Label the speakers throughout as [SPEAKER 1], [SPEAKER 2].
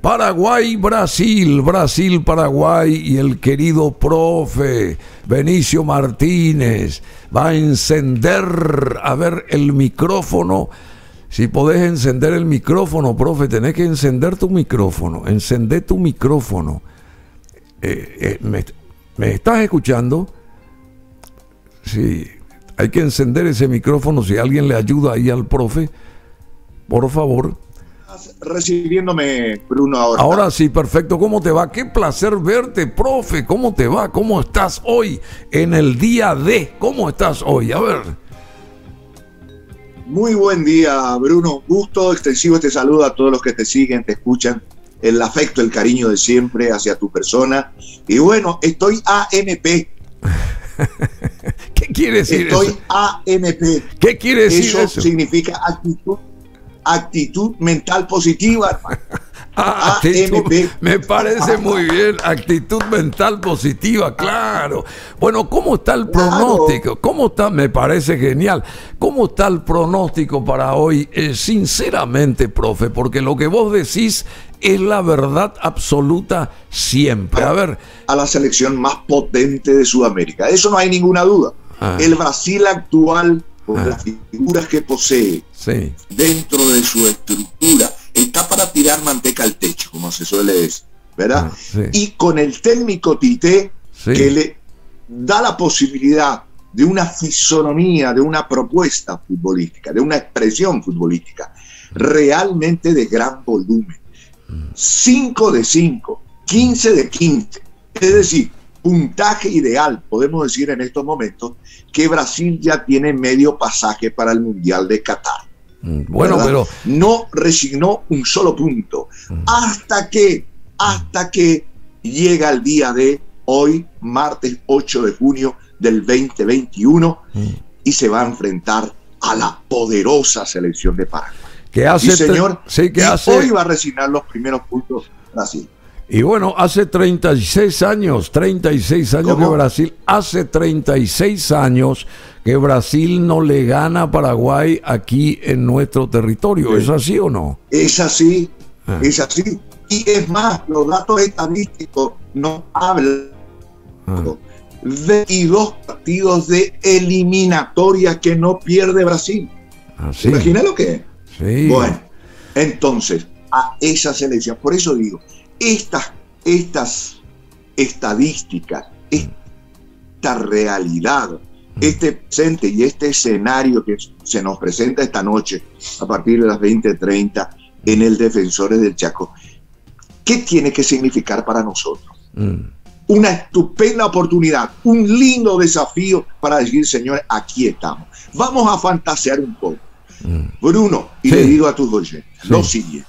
[SPEAKER 1] Paraguay, Brasil, Brasil, Paraguay, y el querido profe Benicio Martínez va a encender, a ver, el micrófono. Si podés encender el micrófono, profe, tenés que encender tu micrófono. Encendé tu micrófono. ¿Me estás escuchando? Sí, hay que encender ese micrófono. Si alguien le ayuda ahí al profe, por favor.
[SPEAKER 2] Recibiéndome, Bruno, ahora.
[SPEAKER 1] Ahora sí, perfecto. ¿Cómo te va? Qué placer verte, profe. ¿Cómo te va? ¿Cómo estás hoy en el día D? ¿Cómo estás hoy? A ver.
[SPEAKER 2] Muy buen día, Bruno. Gusto extensivo este saludo a todos los que te siguen, te escuchan. El afecto, el cariño de siempre hacia tu persona. Y bueno, estoy AMP.
[SPEAKER 1] ¿Qué quiere decir eso?
[SPEAKER 2] Estoy AMP.
[SPEAKER 1] ¿Qué quiere decir eso?
[SPEAKER 2] Eso significa actitud mental positiva, hermano.
[SPEAKER 1] Actitud, me parece muy bien, actitud mental positiva, claro. Bueno, ¿cómo está el pronóstico? ¿Cómo está? Me parece genial. ¿Cómo está el pronóstico para hoy? Sinceramente, profe, porque lo que vos decís es la verdad absoluta siempre. A ver.
[SPEAKER 2] A la selección más potente de Sudamérica, eso no hay ninguna duda. El Brasil actual, con las figuras que posee,
[SPEAKER 1] sí,
[SPEAKER 2] dentro de su estructura, está para tirar manteca al techo, como se suele decir, ¿verdad?
[SPEAKER 1] Sí.
[SPEAKER 2] Y con el técnico Tite, sí, que le da la posibilidad de una fisonomía, de una propuesta futbolística, de una expresión futbolística, realmente de gran volumen. 5 de 5, 15 de 15, es decir, puntaje ideal, podemos decir en estos momentos, que Brasil ya tiene medio pasaje para el Mundial de Qatar.
[SPEAKER 1] Bueno, ¿verdad? Pero
[SPEAKER 2] no resignó un solo punto hasta que llega el día de hoy, martes 8 de junio del 2021, y se va a enfrentar a la poderosa selección de Paraguay.
[SPEAKER 1] Que hace,
[SPEAKER 2] sí, señor,
[SPEAKER 1] hoy
[SPEAKER 2] va a resignar los primeros puntos Brasil.
[SPEAKER 1] Y bueno, hace 36 años
[SPEAKER 2] ¿Cómo?
[SPEAKER 1] que Brasil, hace 36 años que Brasil no le gana a Paraguay aquí en nuestro territorio. ¿Es así o no?
[SPEAKER 2] Es así, es así. Y es más, los datos estadísticos nos hablan. 22 partidos de eliminatoria que no pierde Brasil.
[SPEAKER 1] ¿Sí?
[SPEAKER 2] ¿Imagina lo que es?
[SPEAKER 1] Sí.
[SPEAKER 2] Bueno, entonces, a esa selección, por eso digo, estas estadísticas, esta realidad, este presente y este escenario que se nos presenta esta noche a partir de las 20:30 en el Defensores del Chaco, ¿qué tiene que significar para nosotros? Una estupenda oportunidad, un lindo desafío para decir, señores, aquí estamos. Vamos a fantasear un poco. Bruno, y
[SPEAKER 1] sí,
[SPEAKER 2] le digo a tus oyentes,
[SPEAKER 1] sí,
[SPEAKER 2] lo siguiente.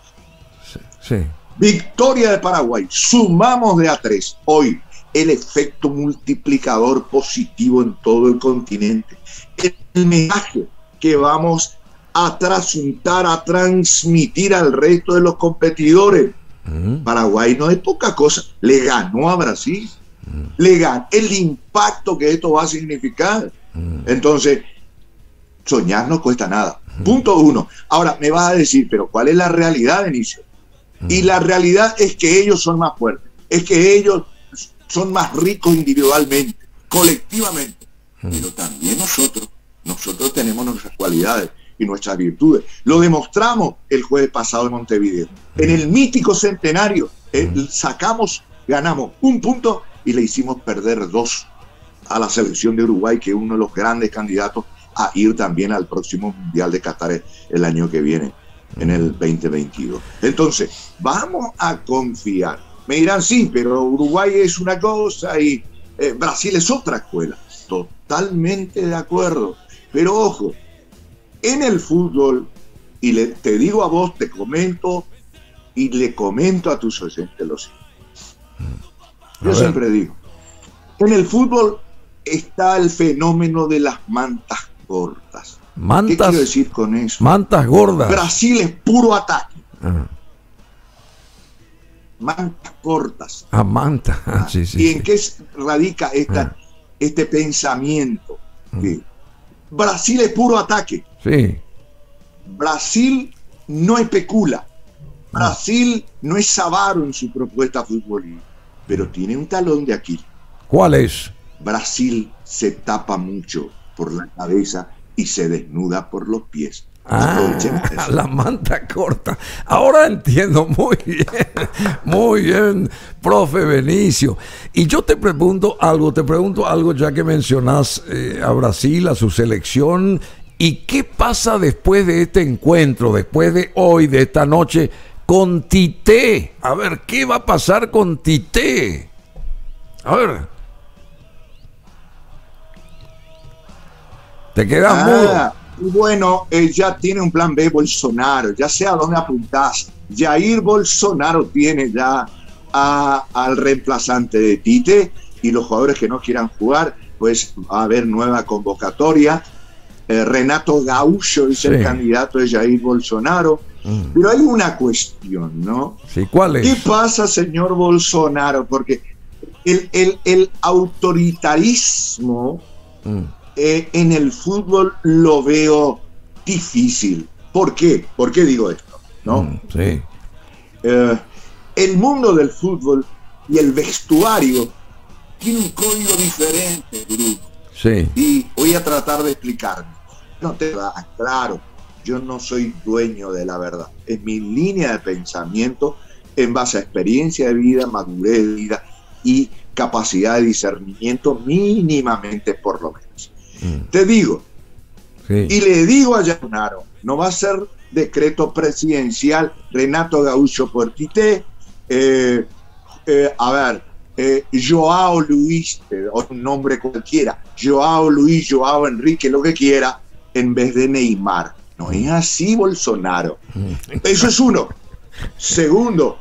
[SPEAKER 1] Sí.
[SPEAKER 2] Victoria de Paraguay, sumamos de a 3. Hoy, el efecto multiplicador positivo en todo el continente. El mensaje que vamos a trasuntar, a transmitir al resto de los competidores. Paraguay no es poca cosa. Le ganó a Brasil. Le ganó. El impacto que esto va a significar. Entonces, soñar no cuesta nada. Punto 1. Ahora, me vas a decir, pero ¿cuál es la realidad, Benicio? Y la realidad es que ellos son más fuertes, es que ellos son más ricos individualmente, colectivamente, pero también nosotros tenemos nuestras cualidades y nuestras virtudes. Lo demostramos el jueves pasado en Montevideo. En el mítico centenario ganamos un punto y le hicimos perder 2 a la selección de Uruguay, que es uno de los grandes candidatos a ir también al próximo Mundial de Qatar el año que viene, en el 2022. Entonces, vamos a confiar. Me dirán, sí, pero Uruguay es una cosa y Brasil es otra escuela. Totalmente de acuerdo. Pero ojo, en el fútbol, y te digo a vos, te comento, y le comento a tus oyentes lo siguiente. Yo siempre digo, en el fútbol está el fenómeno de las mantas cortas. ¿Qué quiero decir con eso?
[SPEAKER 1] Mantas gordas.
[SPEAKER 2] Brasil es puro ataque. Mantas cortas.
[SPEAKER 1] Manta. Sí,
[SPEAKER 2] ¿Y en qué radica este pensamiento? Brasil es puro ataque.
[SPEAKER 1] Sí.
[SPEAKER 2] Brasil no especula. Brasil no es avaro en su propuesta futbolística, pero tiene un talón de Aquiles.
[SPEAKER 1] ¿Cuál es?
[SPEAKER 2] Brasil se tapa mucho por la cabeza y se desnuda por los pies.
[SPEAKER 1] La manta corta. Ahora entiendo muy bien, profe Benicio. Y yo te pregunto algo ya que mencionas a Brasil, a su selección. ¿Y qué pasa después de este encuentro, después de hoy, de esta noche, con Tite? A ver, ¿qué va a pasar con Tite? A ver. Te quedas mudo.
[SPEAKER 2] Bueno, ya tiene un plan B Bolsonaro, ya sé a dónde apuntás. Jair Bolsonaro tiene ya al reemplazante de Tite, y los jugadores que no quieran jugar, pues va a haber nueva convocatoria. Renato Gaúcho es el candidato de Jair Bolsonaro. Pero hay una cuestión, ¿no?
[SPEAKER 1] Sí, ¿cuál es?
[SPEAKER 2] ¿Qué pasa, señor Bolsonaro? Porque el autoritarismo en el fútbol lo veo difícil. ¿Por qué? ¿Por qué digo esto? ¿No?
[SPEAKER 1] Sí.
[SPEAKER 2] El mundo del fútbol y el vestuario tiene un código diferente, Bruno.
[SPEAKER 1] Sí.
[SPEAKER 2] Y voy a tratar de explicarme. No te va, claro, yo no soy dueño de la verdad. Es mi línea de pensamiento en base a experiencia de vida, madurez de vida y capacidad de discernimiento mínimamente, por lo menos. Te digo, y le digo a Bolsonaro, no va a ser decreto presidencial Renato Gaúcho por Tite, Joao Luis, o un nombre cualquiera, Joao Luis, Joao Enrique, lo que quiera, en vez de Neymar. No es así, Bolsonaro. Eso es uno. Segundo,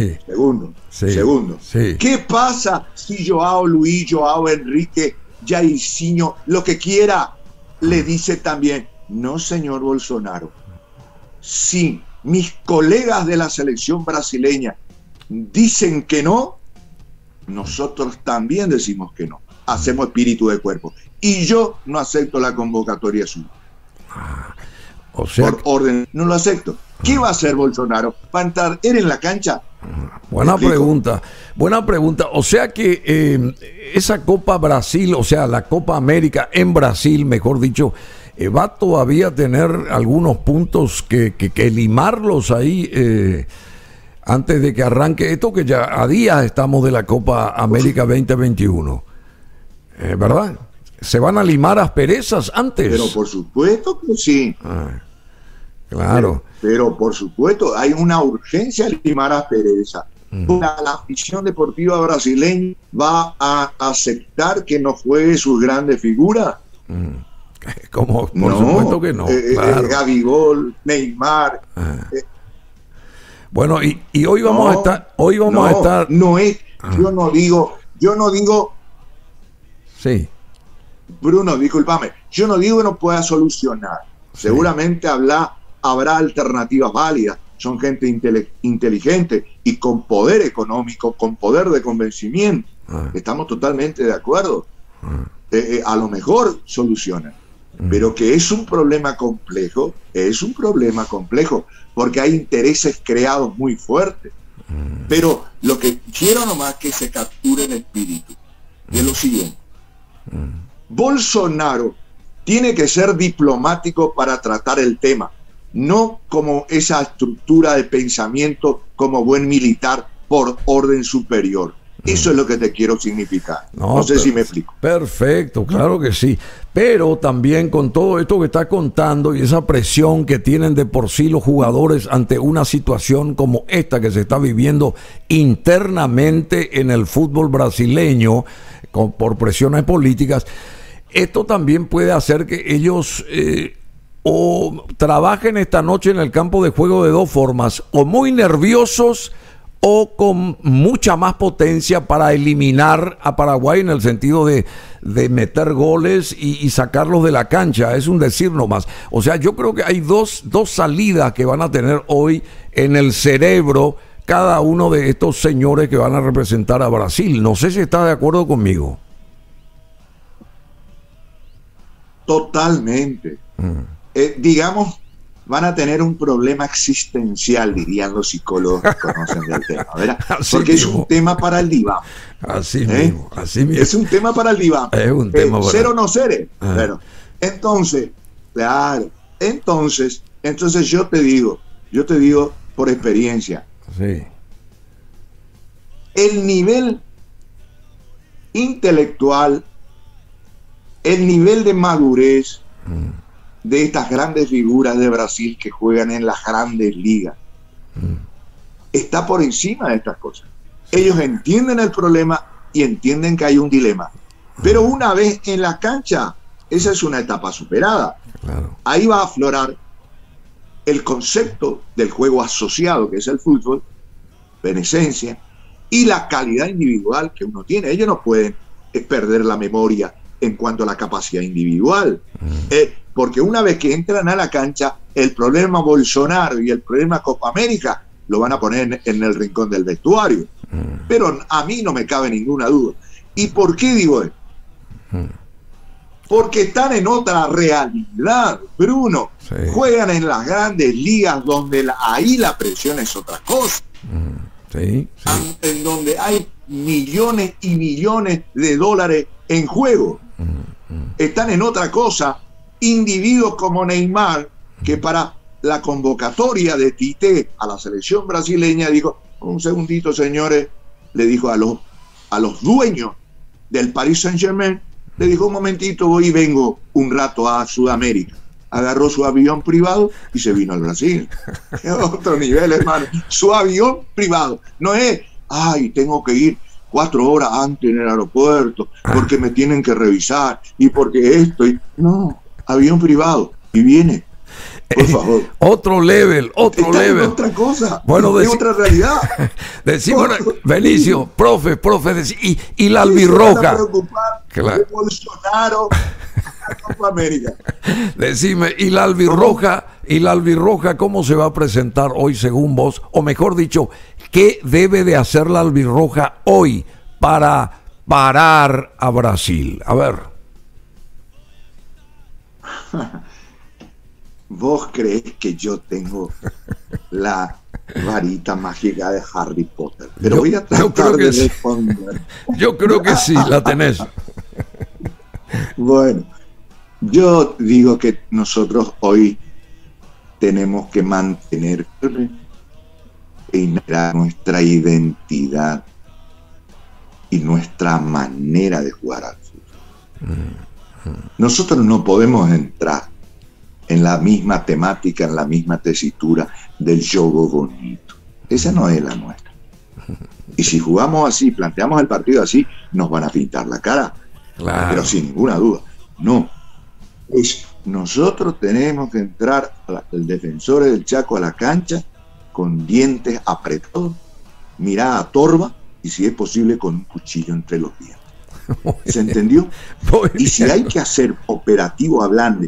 [SPEAKER 2] ¿qué pasa si Joao Luis, Joao Enrique, Jairzinho, lo que quiera, le dice también, no, señor Bolsonaro, si mis colegas de la selección brasileña dicen que no, nosotros también decimos que no. Hacemos espíritu de cuerpo. Y yo no acepto la convocatoria suya.
[SPEAKER 1] O sea,
[SPEAKER 2] por orden, no lo acepto. ¿Qué va a hacer Bolsonaro? ¿Va a entrar él en la cancha?
[SPEAKER 1] Buena pregunta. O sea que esa Copa Brasil, o sea, la Copa América en Brasil, mejor dicho, va todavía a tener algunos puntos que limarlos ahí antes de que arranque esto, que ya a días estamos de la Copa América 2021. ¿Verdad? ¿Se van a limar asperezas antes?
[SPEAKER 2] Pero por supuesto que sí.
[SPEAKER 1] Claro.
[SPEAKER 2] Pero por supuesto, hay una urgencia a limar asperezas. La afición deportiva brasileña va a aceptar que no juegue sus grandes figuras.
[SPEAKER 1] Como, por supuesto que no. Claro.
[SPEAKER 2] Gabigol, Neymar.
[SPEAKER 1] Bueno, y hoy vamos a estar.
[SPEAKER 2] No es. Yo no digo.
[SPEAKER 1] Sí.
[SPEAKER 2] Bruno, discúlpame. Yo no digo que no pueda solucionar. Sí. Seguramente habrá alternativas válidas. Son gente inteligente y con poder económico, con poder de convencimiento. Estamos totalmente de acuerdo. A lo mejor solucionan. Pero que es un problema complejo, porque hay intereses creados muy fuertes. Pero lo que quiero nomás es que se capture el espíritu de lo siguiente. Bolsonaro tiene que ser diplomático para tratar el tema, no como esa estructura de pensamiento como buen militar por orden superior. Eso es lo que te quiero significar. No sé si me explico.
[SPEAKER 1] Perfecto, claro que sí. Pero también con todo esto que está contando y esa presión que tienen de por sí los jugadores ante una situación como esta que se está viviendo internamente en el fútbol brasileño por presiones políticas, esto también puede hacer que ellos o trabajen esta noche en el campo de juego de dos formas, o muy nerviosos o con mucha más potencia para eliminar a Paraguay en el sentido de meter goles y sacarlos de la cancha. Es un decir nomás. O sea, yo creo que hay dos salidas que van a tener hoy en el cerebro cada uno de estos señores que van a representar a Brasil. No sé si está de acuerdo conmigo.
[SPEAKER 2] Totalmente. Digamos, van a tener un problema existencial, dirían los psicólogos que conocen del tema, ¿verdad? Porque es un tema para el diván.
[SPEAKER 1] Así mismo, así mismo.
[SPEAKER 2] Es un tema para el diván.
[SPEAKER 1] Es un tema para...
[SPEAKER 2] Ser o no ser. Pero, entonces, claro, entonces yo te digo por experiencia,
[SPEAKER 1] sí,
[SPEAKER 2] el nivel intelectual, el nivel de madurez de estas grandes figuras de Brasil que juegan en las grandes ligas está por encima de estas cosas. Ellos entienden el problema y entienden que hay un dilema. Pero una vez en la cancha, esa es una etapa superada.
[SPEAKER 1] Claro.
[SPEAKER 2] Ahí va a aflorar el concepto del juego asociado, que es el fútbol, en esencia, y la calidad individual que uno tiene. Ellos no pueden perder la memoria en cuanto a la capacidad individual. Porque una vez que entran a la cancha, el problema Bolsonaro y el problema Copa América lo van a poner en el rincón del vestuario. Pero a mí no me cabe ninguna duda. ¿Y por qué digo esto? Porque están en otra realidad, Bruno.
[SPEAKER 1] Sí.
[SPEAKER 2] Juegan en las grandes ligas donde ahí la presión es otra cosa.
[SPEAKER 1] Sí, sí.
[SPEAKER 2] En donde hay millones y millones de dólares en juego. Están en otra cosa. Individuos como Neymar, que para la convocatoria de Tite a la selección brasileña dijo, un segundito señores, le dijo a los dueños del Paris Saint-Germain, le dijo un momentito, voy y vengo un rato a Sudamérica. Agarró su avión privado y se vino al Brasil. Es otro nivel, hermano. Su avión privado. No es, ay, tengo que ir 4 horas antes en el aeropuerto porque me tienen que revisar y porque esto. No, avión privado. Y viene. Por favor.
[SPEAKER 1] Otro level.
[SPEAKER 2] Otra cosa.
[SPEAKER 1] Bueno,
[SPEAKER 2] es otra realidad.
[SPEAKER 1] Decimos, Benicio, profe, y la albirroja.
[SPEAKER 2] Claro. De Bolsonaro a Copa América.
[SPEAKER 1] Decime, ¿y la albirroja cómo se va a presentar hoy según vos? O mejor dicho, ¿qué debe de hacer la albirroja hoy para parar a Brasil? A ver.
[SPEAKER 2] ¿Vos crees que yo tengo la varita mágica de Harry Potter? Pero voy a tratar de responder.
[SPEAKER 1] Yo creo que sí, la tenés.
[SPEAKER 2] Bueno, yo digo que nosotros hoy tenemos que mantener nuestra identidad y nuestra manera de jugar al fútbol. Nosotros no podemos entrar en la misma temática, en la misma tesitura del juego bonito. Esa no es la nuestra. Y si jugamos así, planteamos el partido así, nos van a pintar la cara.
[SPEAKER 1] Claro.
[SPEAKER 2] Pero sin ninguna duda. No. Nosotros tenemos que entrar, el defensor del Chaco, a la cancha con dientes apretados, mirada torva y si es posible con un cuchillo entre los dientes. ¿Se entendió? Y si hay que hacer operativo a Blande,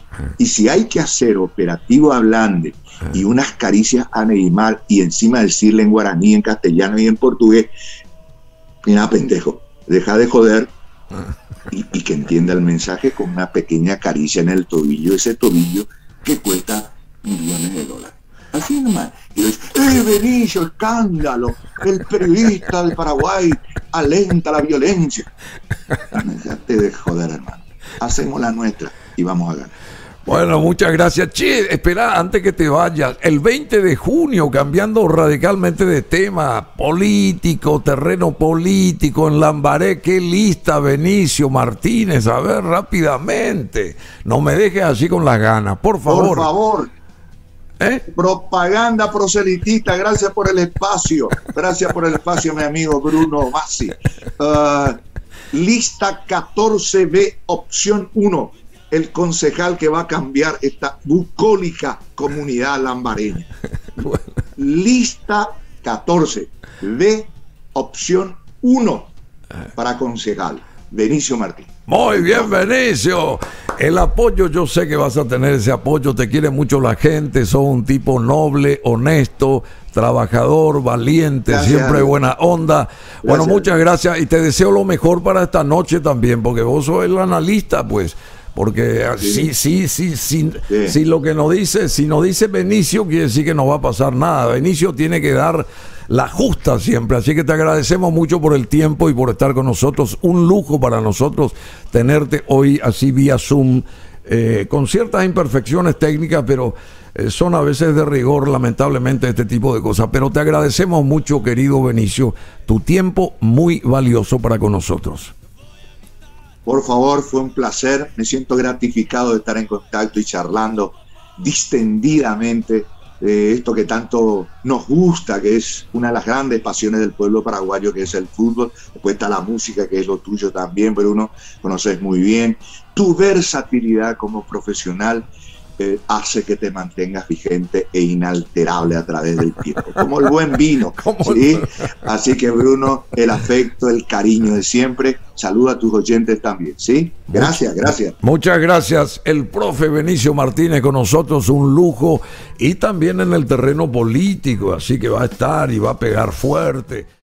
[SPEAKER 2] y unas caricias a Neymar y encima decirle en guaraní, en castellano y en portugués, mira pendejo, deja de joder, y que entienda el mensaje con una pequeña caricia en el tobillo, ese tobillo que cuesta millones de dólares. Así nomás. Y dice, Benicio, escándalo, el periodista de Paraguay alenta la violencia. Déjate de joder, hermano. Hacemos la nuestra y vamos a ganar.
[SPEAKER 1] Bueno, muchas gracias. Che, espera, antes que te vayas, el 20 de junio, cambiando radicalmente de tema, político, terreno político en Lambaré, qué lista, Benicio Martínez, a ver, rápidamente, no me dejes así con las ganas, por favor.
[SPEAKER 2] Por favor. Propaganda proselitista, gracias por el espacio, mi amigo Bruno Massi. Lista 14B, opción 1. El concejal que va a cambiar esta bucólica comunidad lambareña. Bueno. Lista 14, B, opción 1 para concejal, Benicio Martín.
[SPEAKER 1] Muy bien, Benicio. El apoyo, yo sé que vas a tener ese apoyo, te quiere mucho la gente, sos un tipo noble, honesto, trabajador, valiente, gracias, siempre buena onda. Gracias. Bueno, muchas gracias y te deseo lo mejor para esta noche también, porque vos sos el analista, pues. porque si lo que nos dice, si nos dice Benicio, quiere decir que no va a pasar nada. Benicio tiene que dar la justa siempre, así que te agradecemos mucho por el tiempo y por estar con nosotros. Un lujo para nosotros tenerte hoy así vía Zoom, con ciertas imperfecciones técnicas, pero son a veces de rigor, lamentablemente, este tipo de cosas. Pero te agradecemos mucho, querido Benicio, tu tiempo muy valioso para con nosotros.
[SPEAKER 2] Por favor, fue un placer. Me siento gratificado de estar en contacto y charlando distendidamente de esto que tanto nos gusta, que es una de las grandes pasiones del pueblo paraguayo, que es el fútbol. Después está la música, que es lo tuyo también, pero uno conoces muy bien. Tu versatilidad como profesional hace que te mantengas vigente e inalterable a través del tiempo, como el buen vino, ¿sí? Así que, Bruno, el afecto, el cariño de siempre. Saluda a tus oyentes también, ¿sí? Gracias.
[SPEAKER 1] Muchas gracias. El profe Benicio Martínez con nosotros, un lujo, y también en el terreno político, así que va a estar y va a pegar fuerte.